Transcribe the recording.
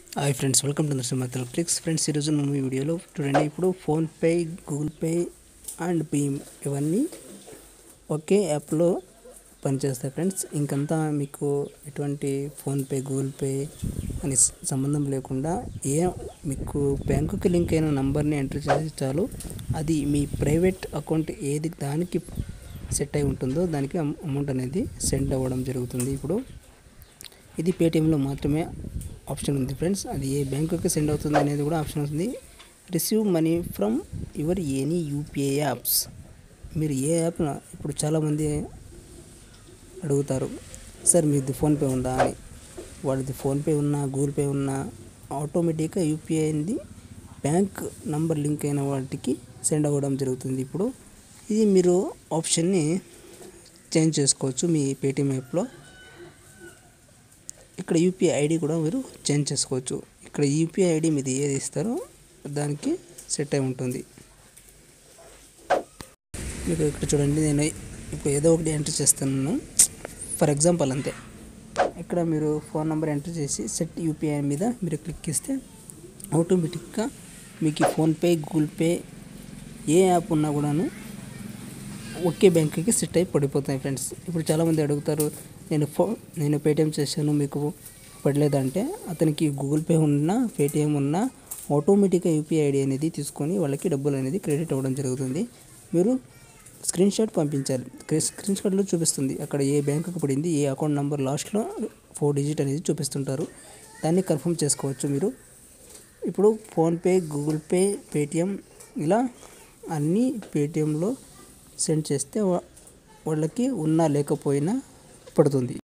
Hi friends, welcome to Narsimha tricks. Friends, ఈరోజు మేము ఈ వీడియోలో చూడండి, ఇప్పుడు ఫోన్పే, గూగుల్ పే అండ్ భీమ్ ఇవన్నీ ఒకే యాప్లో పనిచేస్తాయి ఫ్రెండ్స్. ఇంకంతా మీకు ఎటువంటి ఫోన్పే, గూగుల్ పే అని సంబంధం లేకుండా మీకు బ్యాంకుకి లింక్ అయిన నంబర్ని ఎంటర్ చేసి చాలు, అది మీ ప్రైవేట్ అకౌంట్ ఏది దానికి సెట్ అయి ఉంటుందో దానికి అమౌంట్ అనేది సెండ్ అవ్వడం జరుగుతుంది. ఇప్పుడు ఇది పేటిఎంలో మాత్రమే ఆప్షన్ ఉంది ఫ్రెండ్స్. అది ఏ బ్యాంకుకి సెండ్ అవుతుంది అనేది కూడా ఆప్షన్ ఉంది. Receive money from your any UPI apps. మీరు ఏ యాప్, ఇప్పుడు చాలామంది అడుగుతారు, సార్ మీది ఫోన్పే ఉందా అని. వాళ్ళది ఫోన్పే ఉన్నా, గూగుల్ పే ఉన్నా ఆటోమేటిక్గా యూపీఐ అనేది బ్యాంక్ నంబర్ లింక్ అయిన వాటికి సెండ్ అవ్వడం జరుగుతుంది. ఇప్పుడు ఇది మీరు ఆప్షన్ని చేంజ్ చేసుకోవచ్చు మీ పేటిఎం యాప్లో. ఇక్కడ యూపీఐ ఐడి కూడా మీరు చేంజ్ చేసుకోవచ్చు. ఇక్కడ యూపీఐ ఐడి మీది ఏది ఇస్తారో దానికి సెట్ అయి ఉంటుంది. మీకు ఇక్కడ చూడండి, నేను ఇప్పుడు ఏదో ఒకటి ఎంటర్ చేస్తున్నాను, ఫర్ ఎగ్జాంపుల్ అంతే. ఇక్కడ మీరు ఫోన్ నెంబర్ ఎంటర్ చేసి సెట్ యూపీఐ మీద మీరు క్లిక్ చేస్తే ఆటోమేటిక్గా మీకు ఫోన్పే, గూగుల్ పే ఏ యాప్ ఉన్నా కూడాను ఒకే బ్యాంకుకి సెట్ అయి పడిపోతాయి ఫ్రెండ్స్. ఇప్పుడు చాలామంది అడుగుతారు, నేను పేటిఎం చేశాను మీకు పడలేదంటే, అతనికి గూగుల్ పే ఉన్నా, పేటిఎం ఉన్నా ఆటోమేటిక్గా యూపీఐ ఐడి అనేది తీసుకొని వాళ్ళకి డబ్బులు అనేది క్రెడిట్ అవ్వడం జరుగుతుంది. మీరు స్క్రీన్ షాట్ పంపించాలి. స్క్రీన్ షాట్లో చూపిస్తుంది అక్కడ ఏ బ్యాంకుకి పడింది, ఏ అకౌంట్ నెంబర్ లాస్ట్లో 4 డిజిట్ అనేది చూపిస్తుంటారు. దాన్ని కన్ఫర్మ్ చేసుకోవచ్చు మీరు. ఇప్పుడు ఫోన్పే, గూగుల్ పే, పేటిఎం ఇలా అన్నీ పేటిఎంలో సెండ్ చేస్తే వాళ్ళకి ఉన్నా లేకపోయినా పడుతుంది.